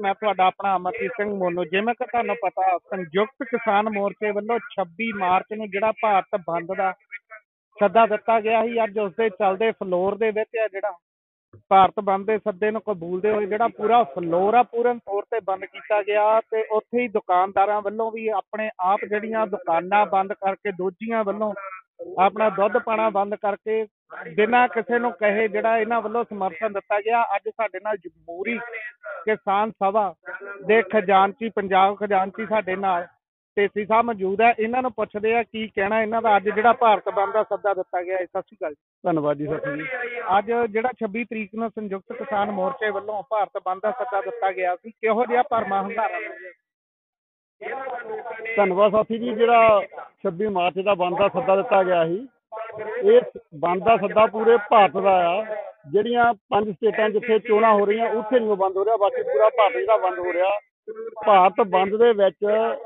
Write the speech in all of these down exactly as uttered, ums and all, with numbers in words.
मैं ਤੁਹਾਡਾ ਆਪਣਾ ਅਮਰਜੀਤ ਸਿੰਘ ਮੋਨੂ। ਜਿਵੇਂ ਕਿ ਤੁਹਾਨੂੰ ਪਤਾ, ਸੰਯੁਕਤ ਕਿਸਾਨ ਮੋਰਚੇ ਵੱਲੋਂ ਛੱਬੀ ਮਾਰਚ ਨੂੰ ਜਿਹੜਾ ਭਾਰਤ ਬੰਦ ਦਾ ਸੱਦਾ ਦਿੱਤਾ ਗਿਆ ਸੀ, ਅੱਜ ਉਸ ਦੇ ਚੱਲਦੇ ਫਲੋਰ ਦੇ ਵਿੱਚ ਆ ਜਿਹੜਾ ਭਾਰਤ ਬੰਦ ਦੇ ਸੱਦੇ ਨੂੰ ਕਬੂਲਦੇ ਹੋਏ ਜਿਹੜਾ ਪੂਰਾ ਫਲੋਰ ਆ ਪੂਰਨ ਤੌਰ ਤੇ ਬੰਦ ਕੀਤਾ ਗਿਆ। ਤੇ ਉੱਥੇ ਹੀ ਦੁਕਾਨਦਾਰਾਂ ਵੱਲੋਂ ਵੀ ਆਪਣੇ ਆਪ ਜਿਹੜੀਆਂ ਦੁਕਾਨਾਂ ਬੰਦ ਕਰਕੇ, ਦੋਜੀਆਂ ਵੱਲੋਂ ਆਪਣਾ ਦੁੱਧ ਪਾਣਾ ਬੰਦ ਕਰਕੇ, ਬਿਨਾਂ ਕਿਸੇ ਨੂੰ ਕਹੇ ਜਿਹੜਾ ਇਹਨਾਂ ਵੱਲੋਂ ਸਮਰਥਨ ਦਿੱਤਾ ਗਿਆ। ਅੱਜ ਸਾਡੇ ਨਾਲ ਜਮਹੂਰੀ ਕਿਸਾਨ ਸਭਾ ਦੇ ਖਜ਼ਾਨਚੀ, ਪੰਜਾਬ ਖਜ਼ਾਨਚੀ ਸਾਡੇ ਨਾਲ ਢੇਸੀ ਸਾਹਿਬ ਮੌਜੂਦ ਹੈ। ਇਹਨਾਂ ਨੂੰ ਪੁੱਛਦੇ ਆ ਕੀ ਕਹਿਣਾ ਇਹਨਾਂ ਦਾ, ਅੱਜ ਜਿਹੜਾ ਭਾਰਤ ਬੰਦ ਦਾ ਸੱਦਾ ਦਿੱਤਾ ਗਿਆ ਹੈ। ਸਤਿ ਸ਼੍ਰੀ ਅਕਾਲ ਜੀ। ਧੰਨਵਾਦ ਜੀ ਸਰ ਜੀ। ਅੱਜ ਜਿਹੜਾ ਛੱਬੀ ਤਰੀਕ ਨੂੰ ਸੰਯੁਕਤ ਕਿਸਾਨ ਮੋਰਚੇ ਵੱਲੋਂ ਭਾਰਤ ਬੰਦ ਦਾ ਸੱਦਾ ਦਿੱਤਾ ਗਿਆ ਸੀ, ਕਿਹੋ ਜਿਹਾ ਭਰਮਾ ਹੁੰਗਾਰਾ ਮਿਲਿਆ? ਧੰਨਵਾਦ ਸਾਥੀ ਜੀ। ਜਿਹੜਾ ਛੱਬੀ ਮਾਰਚ ਦਾ ਬੰਦ ਦਾ ਸੱਦਾ ਦਿੱਤਾ ਗਿਆ ਸੀ, ਇਹ ਬੰਦ ਦਾ ਸੱਦਾ ਪੂਰੇ ਭਾਰਤ ਦਾ ਆ। ਜਿਹੜੀਆਂ ਪੰਜ ਸਟੇਟਾਂ ਜਿੱਥੇ ਚੋਣਾਂ ਹੋ ਰਹੀਆਂ ਉੱਥੇ ਨਹੀਂ ਬੰਦ ਹੋ ਰਿਹਾ, ਬਾਕੀ ਪੂਰਾ ਭਾਰਤ ਜਿਹੜਾ ਬੰਦ ਹੋ ਰਿਹਾ। ਭਾਰਤ ਬੰਦ ਦੇ ਵਿੱਚ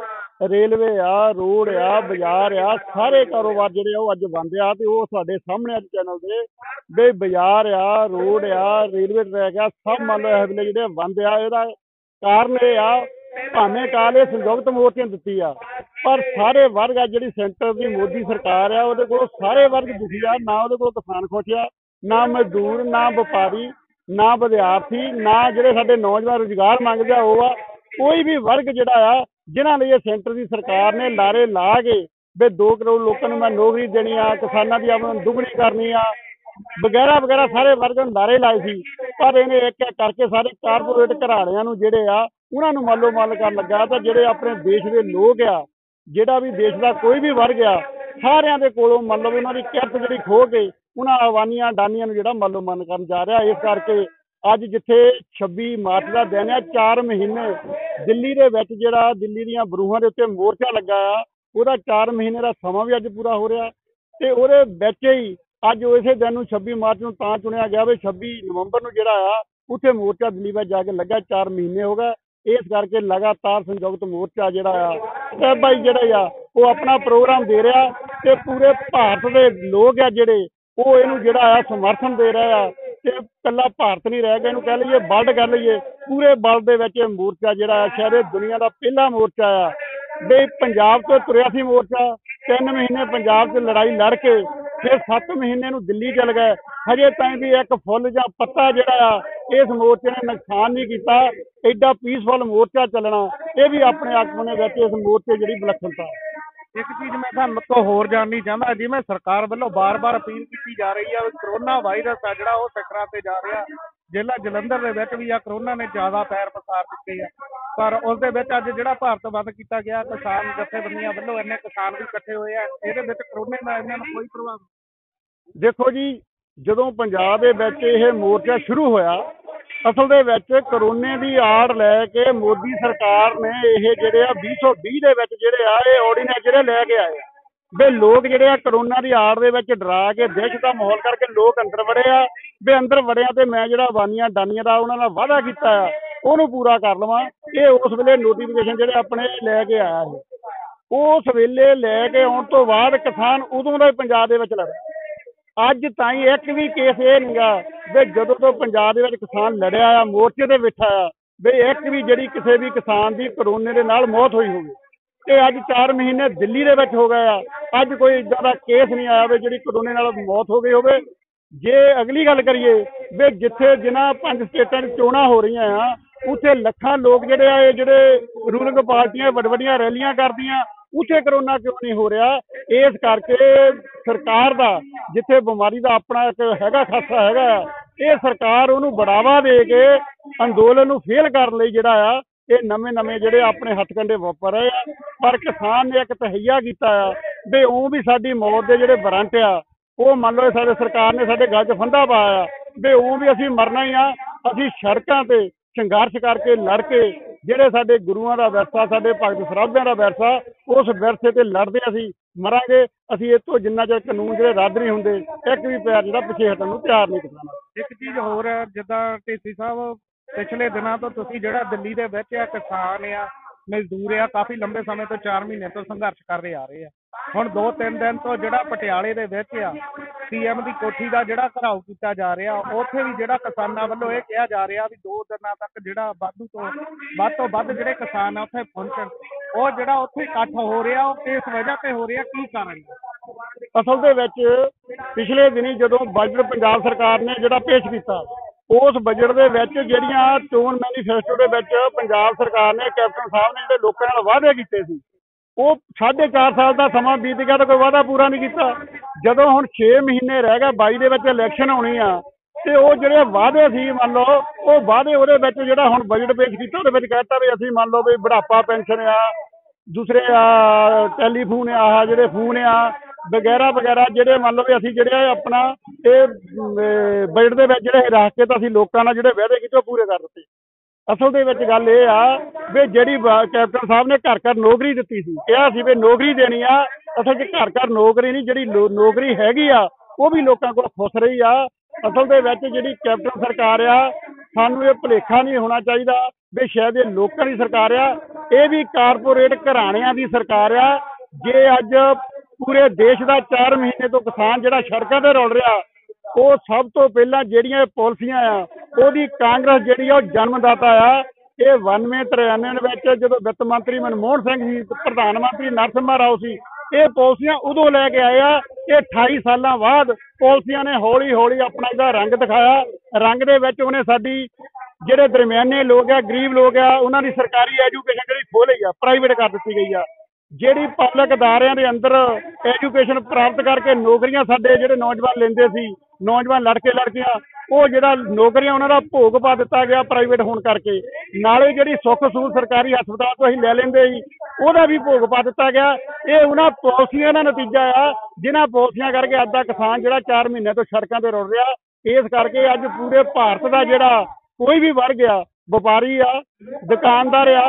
ਰੇਲਵੇ ਆ, ਰੋਡ ਆ, ਬਾਜ਼ਾਰ ਆ, ਸਾਰੇ ਕਾਰੋਬਾਰ ਜਿਹੜੇ ਆ ਉਹ ਅੱਜ ਬੰਦ ਆ। ਤੇ ਉਹ ਸਾਡੇ ਸਾਹਮਣੇ ਅੱਜ ਚੈਨਲ ਦੇ ਵੀ ਬਾਜ਼ਾਰ ਆ, ਰੋਡ ਆ, ਰੇਲਵੇ ਟਰੈਕ ਆ, ਸਭ ਮੰਨ ਲਓ ਇਹ ਵੇਲੇ ਜਿਹੜੇ ਬੰਦ ਆ। ਇਹਦਾ ਕਾਰਨ ਇਹ ਆ, ਭਾਵੇਂ ਕਾਲ ਇਹ ਸੰਯੁਕਤ ਮੋਰਚੇ ਨੇ ਦਿੱਤੀ ਆ, ਪਰ ਸਾਰੇ ਵਰਗ ਆ ਜਿਹੜੀ ਸੈਂਟਰ ਦੀ ਮੋਦੀ ਸਰਕਾਰ ਆ ਉਹਦੇ ਕੋਲ ਸਾਰੇ ਵਰਗ ਦੁਖੀ ਆ। ਨਾ ਉਹਦੇ ਕੋਲ ਕਿਸਾਨ ਖੁਸ਼ ਆ, ਨਾ ਮਜ਼ਦੂਰ, ਨਾ ਵਪਾਰੀ, ਨਾ ਵਿਦਿਆਰਥੀ, ਨਾ ਜਿਹੜੇ ਸਾਡੇ ਨੌਜਵਾਨ ਰੁਜ਼ਗਾਰ ਮੰਗਦੇ ਆ ਉਹ ਆ। ਕੋਈ ਵੀ ਵਰਗ ਜਿਹੜਾ ਆ ਜਿਨ੍ਹਾਂ ਲਈ ਇਹ ਸੈਂਟਰ ਦੀ ਸਰਕਾਰ ਨੇ ਲਾਰੇ ਲਾ ਕੇ ਵੀ ਦੋ ਕਰੋੜ ਲੋਕਾਂ ਨੂੰ ਮੈਂ ਨੌਕਰੀ ਦੇਣੀ ਆ, ਕਿਸਾਨਾਂ ਦੀ ਆਮਦਨ ਦੁੱਗਣੀ ਕਰਨੀ ਆ, ਵਗੈਰਾ ਵਗੈਰਾ ਸਾਰੇ ਵਰਗ ਨੂੰ ਲਾਰੇ ਲਾਏ ਸੀ। ਪਰ ਇਹਨੇ ਇੱਕ ਇੱਕ ਕਰਕੇ ਸਾਰੇ ਕਾਰਪੋਰੇਟ ਘਰਾਣਿਆਂ ਨੂੰ ਜਿਹੜੇ ਆ ਉਹਨਾਂ ਨੂੰ ਮਾਲੋ ਮਾਲ ਕਰਨ ਲੱਗਾ। ਤਾਂ ਜਿਹੜੇ ਆਪਣੇ ਦੇਸ਼ ਦੇ ਲੋਕ ਆ, ਜਿਹੜਾ ਵੀ ਦੇਸ਼ ਦਾ ਕੋਈ ਵੀ ਵਰਗ ਆ, ਸਾਰਿਆਂ ਦੇ ਕੋਲੋਂ ਮਤਲਬ ਉਹਨਾਂ ਦੀ ਕਿਰਤ ਜਿਹੜੀ ਖੋਹ ਕੇ ਉਹਨਾਂ ਆਵਾਨੀਆਂ ਡਾਨੀਆਂ ਨੂੰ ਜਿਹੜਾ ਮਾਲੋ ਮਨ ਕਰਨ ਜਾ ਰਿਹਾ। ਇਸ ਕਰਕੇ ਅੱਜ ਜਿੱਥੇ ਛੱਬੀ ਮਾਰਚ ਦਾ ਦਿਨ ਆ, ਚਾਰ ਮਹੀਨੇ ਦਿੱਲੀ ਦੇ ਵਿੱਚ ਜਿਹੜਾ ਦਿੱਲੀ ਦੀਆਂ ਬਰੂਹਾਂ ਦੇ ਉੱਤੇ ਮੋਰਚਾ ਲੱਗਾ ਆ, ਉਹਦਾ ਚਾਰ ਮਹੀਨੇ ਦਾ ਸਮਾਂ ਵੀ ਅੱਜ ਪੂਰਾ ਹੋ ਰਿਹਾ। ਤੇ ਉਹਦੇ ਵਿੱਚ ਹੀ ਅੱਜ ਇਸੇ ਦਿਨ ਨੂੰ ਛੱਬੀ ਮਾਰਚ ਨੂੰ ਤਾਂ ਚੁਣਿਆ ਗਿਆ ਵੀ ਛੱਬੀ ਨਵੰਬਰ ਨੂੰ ਜਿਹੜਾ ਆ ਉੱਥੇ ਮੋਰਚਾ ਦਿੱਲੀ ਵਿੱਚ ਜਾ ਕੇ ਲੱਗਾ। ਚਾਰ ਮਹੀਨੇ ਹੋ ਗਏ। ਇਸ ਕਰਕੇ ਲਗਾਤਾਰ ਸੰਯੁਕਤ ਮੋਰਚਾ ਜਿਹੜਾ ਆ ਸਟੈਪ ਬਾਈ ਜਿਹੜੇ ਆ ਉਹ ਆਪਣਾ ਪ੍ਰੋਗਰਾਮ ਦੇ ਰਿਹਾ। ਤੇ ਪੂਰੇ ਭਾਰਤ ਦੇ ਲੋਕ ਆ ਜਿਹੜੇ ਉਹ ਇਹਨੂੰ ਜਿਹੜਾ ਆ ਸਮਰਥਨ ਦੇ ਰਹੇ ਆ। ਤੇ ਇਕੱਲਾ ਭਾਰਤ ਨਹੀਂ ਰਹਿ ਗਿਆ, ਇਹਨੂੰ ਕਹਿ ਲਈਏ ਵਰਲਡ ਕਰ ਲਈਏ, ਪੂਰੇ ਵਰਲਡ ਦੇ ਵਿੱਚ ਇਹ ਮੋਰਚਾ ਜਿਹੜਾ ਆ ਸ਼ਾਇਦ ਇਹ ਦੁਨੀਆ ਦਾ ਪਹਿਲਾ ਮੋਰਚਾ ਆ। ਵੀ ਪੰਜਾਬ ਤੋਂ ਤੁਰਿਆ ਸੀ ਮੋਰਚਾ, ਤਿੰਨ ਮਹੀਨੇ ਪੰਜਾਬ 'ਚ ਲੜਾਈ ਲੜ ਕੇ ਫਿਰ ਸੱਤ ਮਹੀਨੇ ਨੂੰ ਦਿੱਲੀ ਚਲ ਗਏ। ਹਜੇ ਤਾਈਂ ਵੀ ਇੱਕ ਫੁੱਲ ਜਾਂ ਪੱਤਾ ਜਿਹੜਾ ਆ ਇਸ ਮੋਰਚੇ ਨੇ ਨੁਕਸਾਨ ਨਹੀਂ ਕੀਤਾ। ਐਡਾ ਪੀਸਫੁਲ ਮੋਰਚਾ ਚੱਲਣਾ ਇਹ ਵੀ ਆਪਣੇ ਆਗੂ ਦੇ ਵਿੱਚ ਇਸ ਮੋਰਚੇ ਜਿਹੜੀ ਵਿਲੱਖਣਤਾ। ਇੱਕ ਚੀਜ਼ ਮੈਂ ਤੁਹਾਨੂੰ ਤੋਂ ਹੋਰ ਜਾਣਨੀ ਚਾਹੁੰਦਾ, ਜਿਵੇਂ ਸਰਕਾਰ ਵੱਲੋਂ ਬਾਰ-ਬਾਰ ਅਪੀਲ ਕੀਤੀ ਜਾ ਰਹੀ ਆ, ਕਰੋਨਾ ਵਾਇਰਸ ਆ ਜਿਹੜਾ ਉਹ ਸਿਖਰਾਂ ਤੇ ਜਾ ਰਿਹਾ। ਜ਼ਿਲ੍ਹਾ ਜਲੰਧਰ ਦੇ ਵਿੱਚ ਵੀ ਆ ਕਰੋਨਾ ਨੇ ਜ਼ਿਆਦਾ ਪੈਰ ਪਸਾਰ ਦਿੱਤੇ ਆ, ਪਰ ਉਸ ਦੇ ਵਿੱਚ ਅੱਜ ਜਿਹੜਾ ਭਾਰਤ ਬੰਦ ਕੀਤਾ ਗਿਆ, ਕਿਸਾਨ ਜਥੇਬੰਦੀਆਂ ਵੱਲੋਂ ਇੰਨੇ ਕਿਸਾਨ ਵੀ ਇਕੱਠੇ ਹੋਏ ਆ, ਇਹਦੇ ਵਿੱਚ ਕਰੋਨੇ ਦਾ ਇਹਨਾਂ ਨੂੰ ਕੋਈ ਪ੍ਰਭਾਵ? ਦੇਖੋ ਜੀ, ਜਦੋਂ ਪੰਜਾਬ ਦੇ ਵਿੱਚ ਇਹ ਮੋਰਚਾ ਸ਼ੁਰੂ ਹੋਇਆ, ਅਸਲ ਦੇ ਵਿੱਚ ਕਰੋਨੇ ਦੀ ਆੜ ਲੈ ਕੇ ਮੋਦੀ ਸਰਕਾਰ ਨੇ ਇਹ ਜਿਹੜੇ ਆ ਵੀਹ ਸੌ ਵੀਹ ਦੇ ਵਿੱਚ ਜਿਹੜੇ ਆ ਇਹ ਆਰਡੀਨੈਂਸ ਜਿਹੜੇ ਲੈ ਕੇ ਆਏ ਵੀ ਲੋਕ ਜਿਹੜੇ ਆ ਕਰੋਨਾ ਦੀ ਆੜ ਦੇ ਵਿੱਚ ਡਰਾ ਕੇ ਦਹਿਸ਼ਤ ਦਾ ਮਾਹੌਲ ਕਰਕੇ ਲੋਕ ਅੰਦਰ ਵੜੇ ਆ। ਵੀ ਅੰਦਰ ਵੜਿਆ ਤੇ ਮੈਂ ਜਿਹੜਾ ਵਾਨੀਆਂ ਡਾਨੀਆਂ ਦਾ ਉਹਨਾਂ ਨਾਲ ਵਾਅਦਾ ਕੀਤਾ ਆ ਉਹਨੂੰ ਪੂਰਾ ਕਰ ਲਵਾਂ। ਇਹ ਉਸ ਵੇਲੇ ਨੋਟੀਫਿਕੇਸ਼ਨ ਜਿਹੜੇ ਆਪਣੇ ਲੈ ਕੇ ਆਇਆ ਹੈ, ਉਸ ਵੇਲੇ ਲੈ ਕੇ ਆਉਣ ਤੋਂ ਬਾਅਦ ਕਿਸਾਨ ਉਦੋਂ ਦਾ ਹੀ ਪੰਜਾਬ ਦੇ ਵਿੱਚ ਲੜਿਆ। ਅੱਜ ਤਾਈਂ ਇੱਕ ਵੀ ਕੇਸ ਇਹ ਨਹੀਂਗਾ ਵੀ ਜਦੋਂ ਤੋਂ ਪੰਜਾਬ ਦੇ ਵਿੱਚ ਕਿਸਾਨ ਲੜਿਆ ਆ, ਮੋਰਚੇ ਤੇ ਬੈਠਾ ਆ, ਵੀ ਇੱਕ ਵੀ ਜਿਹੜੀ ਕਿਸੇ ਵੀ ਕਿਸਾਨ ਦੀ ਕਰੋਨੇ ਦੇ ਨਾਲ ਮੌਤ ਹੋਈ ਹੋਵੇ। ਇਹ ਅੱਜ ਚਾਰ ਮਹੀਨੇ ਦਿੱਲੀ ਦੇ ਵਿੱਚ ਹੋ ਗਏ ਆ, ਅੱਜ ਕੋਈ ਇੱਦਾਂ ਦਾ ਕੇਸ ਨਹੀਂ ਆਇਆ ਵੀ ਜਿਹੜੀ ਕਰੋਨੇ ਨਾਲ ਮੌਤ ਹੋ ਗਈ ਹੋਵੇ। ਜੇ ਅਗਲੀ ਗੱਲ ਕਰੀਏ ਵੀ ਜਿੱਥੇ ਜਿਨ੍ਹਾਂ ਪੰਜ ਸਟੇਟਾਂ 'ਚ ਚੋਣਾਂ ਹੋ ਰਹੀਆਂ ਆ, ਉੱਥੇ ਲੱਖਾਂ ਲੋਕ ਜਿਹੜੇ ਆ ਇਹ ਜਿਹੜੇ ਰੂਲਿੰਗ ਪਾਰਟੀਆਂ ਵੱਡ ਵੱਡੀਆਂ ਰੈਲੀਆਂ ਕਰਦੀਆਂ, ਉੱਥੇ ਕਰੋਨਾ ਕਿਉਂ ਨਹੀਂ ਹੋ ਰਿਹਾ? ਇਸ ਕਰਕੇ ਸਰਕਾਰ ਦਾ ਜਿੱਥੇ ਬਿਮਾਰੀ ਦਾ ਆਪਣਾ ਇੱਕ ਹੈਗਾ ਖਾਸਾ ਹੈਗਾ, ਇਹ ਸਰਕਾਰ ਉਹਨੂੰ ਬੜਾਵਾ ਦੇ ਕੇ ਅੰਦੋਲਨ ਨੂੰ ਫੇਲ ਕਰਨ ਲਈ ਜਿਹੜਾ ਆ ਇਹ ਨਵੇਂ ਨਵੇਂ ਜਿਹੜੇ ਆਪਣੇ ਹੱਥਕੰਡੇ ਵਾਪਰ ਰਹੇ ਆ। ਪਰ ਕਿਸਾਨ ਨੇ ਇੱਕ ਤਹਈਆ ਕੀਤਾ ਆ ਵੀ ਉਹ ਵੀ ਸਾਡੀ ਮੌਤ ਦੇ ਜਿਹੜੇ ਵਾਰੰਟ ਆ ਉਹ ਮੰਨ ਲਓ ਸਾਡੇ ਸਰਕਾਰ ਨੇ ਸਾਡੇ ਗਲ 'ਚ ਫੰਦਾ ਪਾਇਆ ਵੀ ਉਹ ਵੀ ਅਸੀਂ ਮਰਨਾ ਹੀ ਆ। ਅਸੀਂ ਸੜਕਾਂ ਤੇ ਸੰਘਰਸ਼ ਕਰਕੇ ਲੜ ਕੇ ਜਿਹੜੇ ਸਾਡੇ ਗੁਰੂਆਂ ਦਾ ਵਿਰਸਾ, ਸਾਡੇ ਭਗਤ ਸਰਾਭਿਆਂ ਦਾ ਵਿਰਸਾ, ਉਸ ਵਿਰਸੇ ਤੇ ਲੜਦੇ ਅਸੀਂ ਮਰਾਂਗੇ। ਅਸੀਂ ਇਹ ਤੋਂ ਜਿੰਨਾ ਚਿਰ ਕਾਨੂੰਨ ਜਿਹੜੇ ਰੱਦ ਨਹੀਂ ਹੁੰਦੇ, ਇੱਕ ਵੀ ਪੈਰ ਜਿਹੜਾ ਪਿੱਛੇ ਹਟਣ ਨੂੰ ਤਿਆਰ ਨਹੀਂ ਕਰਨਾ। ਇੱਕ ਚੀਜ਼ ਹੋਰ ਹੈ, ਜਿੱਦਾਂ ਢੇਸੀ ਸਾਹਿਬ ਪਿਛਲੇ ਦਿਨਾਂ ਤੋਂ ਤੁਸੀਂ ਜਿਹੜਾ ਦਿੱਲੀ ਦੇ ਵਿੱਚ ਆ ਕਿਸਾਨ ਆ, ਮਜ਼ਦੂਰ ਆ ਕਾਫੀ ਲੰਬੇ ਸਮੇਂ ਤੋਂ ਚਾਰ ਮਹੀਨੇ ਤੋਂ ਸੰਘਰਸ਼ ਕਰਦੇ ਆ ਰਹੇ ਆ। ਹੁਣ ਦੋ ਤਿੰਨ ਦਿਨ ਤੋਂ ਜਿਹੜਾ ਪਟਿਆਲੇ ਦੇ ਵਿੱਚ ਆ ਸੀਐਮ ਦੀ ਕੋਠੀ ਦਾ ਜਿਹੜਾ ਘਿਰਾਓ ਕੀਤਾ ਜਾ ਰਿਹਾ, ਉੱਥੇ ਵੀ ਜਿਹੜਾ ਕਿਸਾਨਾਂ ਵੱਲੋਂ ਇਹ ਕਿਹਾ ਜਾ ਰਿਹਾ ਵੀ ਦੋ ਦਿਨਾਂ ਤੱਕ ਜਿਹੜਾ ਵਾਧੂ ਤੋਂ ਵੱਧ ਤੋਂ ਵੱਧ ਜਿਹੜੇ ਕਿਸਾਨ ਆ ਉੱਥੇ ਪਹੁੰਚਣ। ਉਹ ਜਿਹੜਾ ਉੱਥੇ ਇਕੱਠ ਹੋ ਰਿਹਾ ਉਹ ਕਿਸ ਵਜ੍ਹਾ ਤੇ ਹੋ ਰਿਹਾ, ਕੀ ਕਾਰਨ ਹੈ? ਅਸਲ ਦੇ ਵਿੱਚ ਪਿਛਲੇ ਦਿਨੀ ਜਦੋਂ ਬਜਟ ਪੰਜਾਬ ਸਰਕਾਰ ਨੇ ਜਿਹੜਾ ਪੇਸ਼ ਕੀਤਾ, ਉਸ ਬਜਟ ਦੇ ਵਿੱਚ ਜਿਹੜੀਆਂ ਚੋਣ ਮੈਨੀਫੈਸਟੋ ਦੇ ਵਿੱਚ ਪੰਜਾਬ ਸਰਕਾਰ ਨੇ ਕੈਪਟਨ ਸਾਹਿਬ ਨੇ ਜਿਹੜੇ ਲੋਕਾਂ ਨਾਲ ਵਾਅਦੇ ਕੀਤੇ ਸੀ, ਉਹ ਸਾਢੇ ਚਾਰ ਸਾਲ ਦਾ ਸਮਾਂ ਬੀਤ ਗਿਆ ਤਾਂ ਕੋਈ ਵਾਅਦਾ ਪੂਰਾ ਨਹੀਂ ਕੀਤਾ। ਜਦੋਂ ਹੁਣ ਛੇ ਮਹੀਨੇ ਰਹਿ ਗਏ ਬਾਈ ਦੇ ਵਿੱਚ ਇਲੈਕਸ਼ਨ ਆਉਣੀ ਆ, ਤੇ ਉਹ ਜਿਹੜੇ ਵਾਅਦੇ ਸੀ ਮੰਨ ਲਓ ਉਹ ਵਾਅਦੇ ਉਹਦੇ ਵਿੱਚ ਜਿਹੜਾ ਹੁਣ ਬਜਟ ਪੇਸ਼ ਕੀਤਾ ਉਹਦੇ ਵਿੱਚ ਕਹਿਤਾ ਵੀ ਅਸੀਂ ਮੰਨ ਲਓ ਵੀ ਬੁਢਾਪਾ ਪੈਨਸ਼ਨ ਆ, ਦੂਸਰੇ ਆ ਟੈਲੀਫੋਨ ਆ, ਜਿਹੜੇ ਫੋਨ ਆ ਵਗੈਰਾ ਵਗੈਰਾ ਜਿਹੜੇ ਮੰਨ ਲਓ ਵੀ ਅਸੀਂ ਜਿਹੜੇ ਆਪਣਾ ਇਹ ਬਜਟ ਦੇ ਵਿੱਚ ਜਿਹੜੇ ਰੱਖ ਕੇ ਤਾਂ ਅਸੀਂ ਲੋਕਾਂ ਨਾਲ ਜਿਹੜੇ ਵਾਅਦੇ ਕੀਤੇ ਉਹ ਪੂਰੇ ਕਰ ਦਿੱਤੇ। ਅਸਲ ਦੇ ਵਿੱਚ ਗੱਲ ਇਹ ਆ ਵੀ ਜਿਹੜੀ ਕੈਪਟਨ ਸਾਹਿਬ ਨੇ ਘਰ ਘਰ ਨੌਕਰੀ ਦਿੱਤੀ ਸੀ, ਕਿਹਾ ਸੀ ਵੀ ਨੌਕਰੀ ਦੇਣੀ ਆ, ਅਸਲ 'ਚ ਘਰ ਘਰ ਨੌਕਰੀ ਨਹੀਂ, ਜਿਹੜੀ ਨੌਕਰੀ ਹੈਗੀ ਆ ਉਹ ਵੀ ਲੋਕਾਂ ਕੋਲ ਖੁੱਸ ਰਹੀ ਆ। ਅਸਲ ਦੇ ਵਿੱਚ ਜਿਹੜੀ ਕੈਪਟਨ ਸਰਕਾਰ ਆ, ਸਾਨੂੰ ਇਹ ਭੁਲੇਖਾ ਨਹੀਂ ਹੋਣਾ ਚਾਹੀਦਾ ਵੀ ਸ਼ਾਇਦ ਇਹ ਲੋਕਾਂ ਦੀ ਸਰਕਾਰ ਆ, ਇਹ ਵੀ ਕਾਰਪੋਰੇਟ ਘਰਾਣਿਆਂ ਦੀ ਸਰਕਾਰ ਆ। ਜੇ ਅੱਜ ਪੂਰੇ ਦੇਸ਼ ਦਾ ਚਾਰ ਮਹੀਨੇ ਤੋਂ ਕਿਸਾਨ ਜਿਹੜਾ ਸੜਕਾਂ ਤੇ ਰੁਲ ਰਿਹਾ, ਉਹ ਸਭ ਤੋਂ ਪਹਿਲਾਂ ਜਿਹੜੀਆਂ ਪਾਲਿਸੀਆਂ ਆ ਉਹਦੀ ਕਾਂਗਰਸ ਜਿਹੜੀ ਆ ਉਹ ਜਨਮਦਾਤਾ ਆ। ਇਹ ਬਾਨਵੇਂ ਤਰਿਆਨਵੇਂ ਦੇ ਵਿੱਚ ਜਦੋਂ ਵਿੱਤ ਮੰਤਰੀ ਮਨਮੋਹਨ ਸਿੰਘ ਸੀ, ਪ੍ਰਧਾਨ ਮੰਤਰੀ ਨਰਸਿਮਹਾ ਰਾਓ ਸੀ, ਇਹ ਪਾਲਿਸੀਆਂ ਉਦੋਂ ਲੈ ਕੇ ਆਏ ਆ। ਇਹ ਅਠਾਈ ਸਾਲਾਂ ਬਾਅਦ ਪਾਲਿਸੀਆਂ ਨੇ ਹੌਲੀ ਹੌਲੀ ਆਪਣਾ ਇਹਦਾ ਰੰਗ ਦਿਖਾਇਆ। ਰੰਗ ਦੇ ਵਿੱਚ ਉਹਨੇ ਸਾਡੀ ਜਿਹੜੇ ਦਰਮਿਆਨੇ ਲੋਕ ਆ, ਗਰੀਬ ਲੋਕ ਆ, ਉਹਨਾਂ ਦੀ ਸਰਕਾਰੀ ਐਜੂਕੇਸ਼ਨ ਜਿਹੜੀ ਖੋਹ ਲਈ ਆ, ਪ੍ਰਾਈਵੇਟ ਕਰ ਦਿੱਤੀ ਗਈ ਆ। ਜਿਹੜੀ ਪਬਲਿਕ ਅਦਾਰਿਆਂ ਦੇ ਅੰਦਰ ਐਜੂਕੇਸ਼ਨ ਪ੍ਰਾਪਤ ਕਰਕੇ ਨੌਕਰੀਆਂ ਸਾਡੇ ਜਿਹੜੇ ਨੌਜਵਾਨ ਲੈਂਦੇ ਸੀ, ਨੌਜਵਾਨ ਲੜਕੇ ਲੜਕੀਆਂ, ਉਹ ਜਿਹੜਾ ਨੌਕਰੀਆਂ ਉਹਨਾਂ ਦਾ ਭੋਗ ਪਾ ਦਿੱਤਾ ਗਿਆ ਪ੍ਰਾਈਵੇਟ ਹੋਣ ਕਰਕੇ। ਨਾਲੇ ਜਿਹੜੀ ਸੁੱਖ ਸਹੂਲਤ ਸਰਕਾਰੀ ਹਸਪਤਾਲ ਤੋਂ ਅਸੀਂ ਲੈ ਲੈਂਦੇ ਸੀ, ਉਹਦਾ ਵੀ ਭੋਗ ਪਾ ਦਿੱਤਾ ਗਿਆ। ਇਹ ਉਹਨਾਂ ਪਾਲਿਸੀਆਂ ਦਾ ਨਤੀਜਾ ਆ ਜਿਨ੍ਹਾਂ ਪਾਲਿਸੀਆਂ ਕਰਕੇ ਅੱਜ ਦਾ ਕਿਸਾਨ ਜਿਹੜਾ ਚਾਰ ਮਹੀਨੇ ਤੋਂ ਸੜਕਾਂ ਤੇ ਰੁਲ ਰਿਹਾ। ਇਸ ਕਰਕੇ ਅੱਜ ਪੂਰੇ ਭਾਰਤ ਦਾ ਜਿਹੜਾ ਕੋਈ ਵੀ ਵਰਗ ਆ, ਵਪਾਰੀ ਆ, ਦੁਕਾਨਦਾਰ ਆ,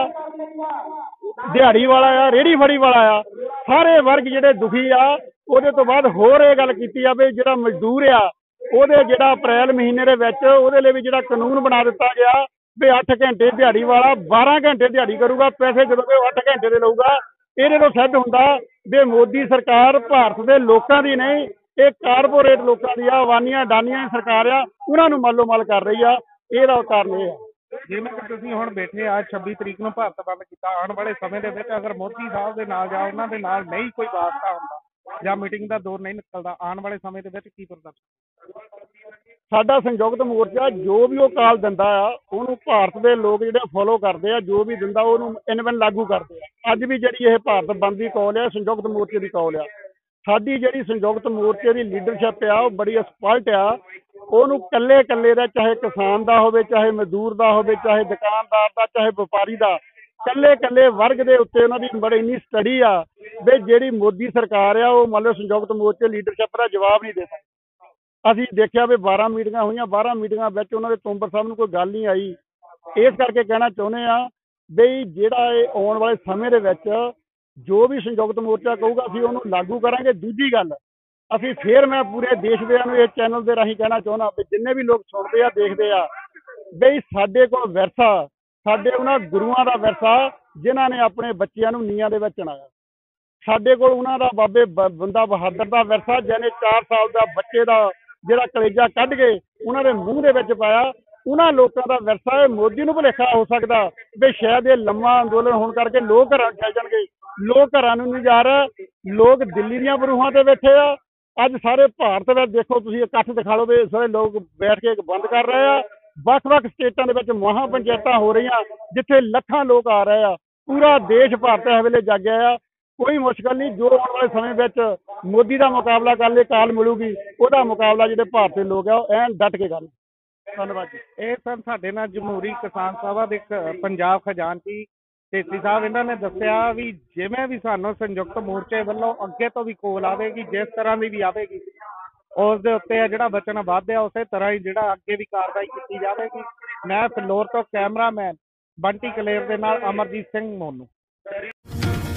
ਦਿਹਾੜੀ ਵਾਲਾ ਆ, ਰੇਹੜੀ ਫੜੀ ਵਾਲਾ ਆ, ਸਾਰੇ ਵਰਗ ਜਿਹੜੇ ਦੁਖੀ ਆ। ਉਹਦੇ ਤੋਂ ਬਾਅਦ ਹੋਰ ਇਹ ਗੱਲ ਕੀਤੀ ਜਾਵੇ ਜਿਹੜਾ ਮਜ਼ਦੂਰ ਆ, ਉਹਦੇ ਜਿਹੜਾ ਅਪ੍ਰੈਲ ਮਹੀਨੇ ਦੇ ਵਿੱਚ ਉਹਦੇ ਲਈ ਵੀ ਜਿਹੜਾ ਕਾਨੂੰਨ ਬਣਾ ਦਿੱਤਾ ਗਿਆ ਵੀ ਅੱਠ ਘੰਟੇ ਦਿਹਾੜੀ ਵਾਲਾ ਬਾਰਾਂ ਘੰਟੇ ਦਿਹਾੜੀ ਕਰੂਗਾ, ਪੈਸੇ ਜਦੋਂ ਕਿ ਉਹ ਅੱਠ ਘੰਟੇ ਦੇ ਲਊਗਾ। ਇਹਦੇ ਤੋਂ ਸਿੱਧ ਹੁੰਦਾ ਵੀ ਮੋਦੀ ਸਰਕਾਰ ਭਾਰਤ ਦੇ ਲੋਕਾਂ ਦੀ ਨਹੀਂ, ਇਹ ਕਾਰਪੋਰੇਟ ਲੋਕਾਂ ਦੀ ਆ, ਅਵਾਨੀਆਂ ਅਡਾਨੀਆਂ ਦੀ ਸਰਕਾਰ ਆ, ਉਹਨਾਂ ਨੂੰ ਮਾਲੋ ਮਾਲ ਕਰ ਰਹੀ ਆ। ਇਹਦਾ ਕਾਰਨ ਇਹ ਆ। ਜਿਵੇਂ ਕਿ ਤੁਸੀਂ ਹੁਣ ਬੈਠੇ ਆ ਛੱਬੀ ਤਰੀਕ ਨੂੰ ਭਾਰਤ ਬੰਦ ਕੀਤਾ, ਆਉਣ ਵਾਲੇ ਸਮੇਂ ਦੇ ਵਿੱਚ ਅਗਰ ਮੋਦੀ ਸਾਹਿਬ ਦੇ ਨਾਲ ਜਾਂ ਉਹਨਾਂ ਦੇ ਨਾਲ ਨਹੀਂ ਕੋਈ ਵਾਸਤਾ ਹੁੰਦਾ ਜਾਂ ਮੀਟਿੰਗ ਦਾ ਦੌਰ ਨਹੀਂ ਨਿਕਲਦਾ, ਆਉਣ ਵਾਲੇ ਸਮੇਂ ਦੇ ਵਿੱਚ ਕੀ ਪ੍ਰਦਰਸ਼ਨ? ਸਾਡਾ ਸੰਯੁਕਤ ਮੋਰਚਾ ਜੋ ਵੀ ਉਹ ਕਾਲ ਦਿੰਦਾ ਆ ਉਹਨੂੰ ਭਾਰਤ ਦੇ ਲੋਕ ਜਿਹੜੇ ਫੋਲੋ ਕਰਦੇ ਆ, ਜੋ ਵੀ ਦਿੰਦਾ ਉਹਨੂੰ ਇਨਵਨ ਲਾਗੂ ਕਰਦੇ ਆ। ਅੱਜ ਵੀ ਜਿਹੜੀ ਇਹ ਭਾਰਤ ਬੰਦ ਦੀ ਕਾਲ ਆ ਸੰਯੁਕਤ ਮੋਰਚੇ ਦੀ ਕਾਲ ਆ। ਸਾਡੀ ਜਿਹੜੀ ਸੰਯੁਕਤ ਮੋਰਚੇ ਦੀ ਲੀਡਰਸ਼ਿਪ ਆ ਉਹ ਬੜੀ ਐਕਸਪਰਟ ਆ। ਉਹਨੂੰ ਕੱਲੇ ਕੱਲੇ ਦਾ, ਚਾਹੇ ਕਿਸਾਨ ਦਾ ਹੋਵੇ, ਚਾਹੇ ਮਜ਼ਦੂਰ ਦਾ ਹੋਵੇ, ਚਾਹੇ ਦੁਕਾਨਦਾਰ ਦਾ, ਚਾਹੇ ਵਪਾਰੀ ਦਾ, ਕੱਲੇ ਕੱਲੇ ਵਰਗ ਦੇ ਉੱਤੇ ਉਹਨਾਂ ਦੀ ਬੜੀ ਇੰਨੀ ਸਟੱਡੀ ਆ ਵੀ ਜਿਹੜੀ ਮੋਦੀ ਸਰਕਾਰ ਆ ਉਹ ਮੰਨ ਲਓ ਸੰਯੁਕਤ ਮੋਰਚੇ ਲੀਡਰਸ਼ਿਪ ਦਾ ਜਵਾਬ ਨਹੀਂ ਦੇ ਸਕਦੀ। ਅਸੀਂ ਦੇਖਿਆ ਵੀ ਬਾਰਾਂ ਮੀਟਿੰਗਾਂ ਹੋਈਆਂ, ਬਾਰਾਂ ਮੀਟਿੰਗਾਂ ਵਿੱਚ ਉਹਨਾਂ ਦੇ ਤੋਮਰ ਸਾਹਿਬ ਨੂੰ ਕੋਈ ਗੱਲ ਨਹੀਂ ਆਈ। ਇਸ ਕਰਕੇ ਕਹਿਣਾ ਚਾਹੁੰਦੇ ਆ ਵੀ ਜਿਹੜਾ ਇਹ ਆਉਣ ਵਾਲੇ ਸਮੇਂ ਦੇ ਵਿੱਚ ਜੋ ਵੀ ਸੰਯੁਕਤ ਮੋਰਚਾ ਕਹੂਗਾ ਅਸੀਂ ਉਹਨੂੰ ਲਾਗੂ ਕਰਾਂਗੇ। ਦੂਜੀ ਗੱਲ, ਅਸੀਂ ਫੇਰ ਮੈਂ ਪੂਰੇ ਦੇਸ਼ ਦੇ ਨੂੰ ਇਸ ਚੈਨਲ ਦੇ ਰਾਹੀਂ ਕਹਿਣਾ ਚਾਹੁੰਦਾ ਵੀ ਜਿੰਨੇ ਵੀ ਲੋਕ ਸੁਣਦੇ ਆ, ਦੇਖਦੇ ਆ, ਬਈ ਸਾਡੇ ਕੋਲ ਵਿਰਸਾ, ਸਾਡੇ ਉਹਨਾਂ ਗੁਰੂਆਂ ਦਾ ਵਿਰਸਾ ਜਿਨ੍ਹਾਂ ਨੇ ਆਪਣੇ ਬੱਚਿਆਂ ਨੂੰ ਨੀਹਾਂ ਦੇ ਵਿੱਚ ਚਿਣਾਇਆ। ਸਾਡੇ ਕੋਲ ਉਹਨਾਂ ਦਾ ਬਾਬੇ ਬੰਦਾ ਬਹਾਦਰ ਦਾ ਵਿਰਸਾ, ਜਿਹਨੇ ਚਾਰ ਸਾਲ ਦਾ ਬੱਚੇ ਦਾ ਜਿਹੜਾ ਕਲੇਜਾ ਕੱਢ ਕੇ ਉਹਨਾਂ ਦੇ ਮੂੰਹ ਦੇ ਵਿੱਚ ਪਾਇਆ। ਉਹਨਾਂ ਲੋਕਾਂ ਦਾ ਵਿਰਸਾ ਇਹ ਮੋਦੀ ਨੂੰ ਭੁਲੇਖਾ ਹੋ ਸਕਦਾ ਵੀ ਸ਼ਾਇਦ ਇਹ ਲੰਮਾ ਅੰਦੋਲਨ ਹੋਣ ਕਰਕੇ ਲੋਕ ਘਰਾਂ ਚੱਲ ਜਾਣਗੇ। ਲੋਕ ਘਰਾਂ ਨੂੰ ਨਹੀਂ ਜਾ ਰਹੇ, ਲੋਕ ਦਿੱਲੀ ਦੀਆਂ ਬਰੂਹਾਂ ਤੇ ਬੈਠੇ ਆ। ਅੱਜ ਸਾਰੇ ਭਾਰਤ ਵਿੱਚ ਦੇਖੋ ਤੁਸੀਂ ਇਕੱਠ ਦਿਖਾ ਲਓ ਵੀ ਸਾਰੇ ਲੋਕ ਬੈਠ ਕੇ ਬੰਦ ਕਰ ਰਹੇ ਆ। ਵੱਖ-ਵੱਖ ਸਟੇਟਾਂ ਦੇ ਵਿੱਚ ਮਹਾਂ ਪੰਚਾਇਤਾਂ ਹੋ ਰਹੀਆਂ ਜਿੱਥੇ ਲੱਖਾਂ ਲੋਕ ਆ ਰਹੇ ਆ। ਪੂਰਾ ਦੇਸ਼ ਭਾਰਤ ਇਸ ਵੇਲੇ ਜਾਗਿਆ ਆ। ਕੋਈ ਮੁਸ਼ਕਲ ਨਹੀਂ, ਜੋ ਆਉਣ ਵਾਲੇ ਸਮੇਂ ਵਿੱਚ ਮੋਦੀ ਦਾ ਮੁਕਾਬਲਾ ਕਰਨ ਲਈ ਕਾਲ ਮਿਲੂਗੀ, ਉਹਦਾ ਮੁਕਾਬਲਾ ਜਿਹੜੇ ਭਾਰਤ ਦੇ ਲੋਕ ਆ ਉਹ ਐਨ ਡਟ ਕੇ ਕਰਨ। ਧੰਨਵਾਦ ਜੀ। ਇਹ ਸਨ ਸਾਡੇ ਨਾਲ ਜਮਹੂਰੀ ਕਿਸਾਨ ਸਭਾ ਦੇ ਪੰਜਾਬ ਖਜ਼ਾਨਚੀ ਢੇਸੀ ਸਾਹਿਬ। ਇਹਨਾਂ ਨੇ ਦੱਸਿਆ ਵੀ ਜਿਵੇਂ ਵੀ ਸਾਨੂੰ ਸੰਯੁਕਤ ਮੋਰਚੇ ਵੱਲੋਂ ਅੱਗੇ ਤੋਂ ਵੀ ਕੋਲ ਆਵੇਗੀ, ਜਿਸ ਤਰ੍ਹਾਂ ਦੀ ਵੀ ਆਵੇਗੀ, ਉਸ ਦੇ ਉੱਤੇ ਆ ਜਿਹੜਾ ਵਚਨ ਵਾਧਿਆ ਉਸੇ ਤਰ੍ਹਾਂ ਹੀ ਜਿਹੜਾ ਅੱਗੇ ਵੀ ਕਾਰਵਾਈ ਕੀਤੀ ਜਾਵੇਗੀ। ਮੈਂ ਫਿਲੌਰ ਤੋਂ ਕੈਮਰਾਮੈਨ ਬੰਟੀ ਕਲੇਰ ਦੇ ਨਾਲ ਅਮਰਜੀਤ ਸਿੰਘ ਮੋਨੂ।